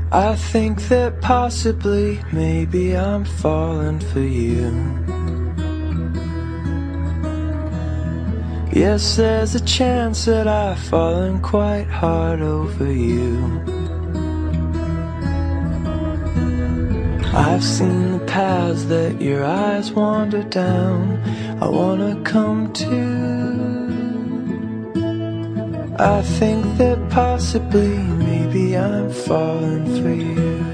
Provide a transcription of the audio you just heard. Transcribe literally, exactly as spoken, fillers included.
I think that possibly, maybe I'm falling for you. Yes, there's a chance that I've fallen quite hard over you. I've seen the paths that your eyes wander down. I wanna come too. I think that possibly, maybe I'm falling for you.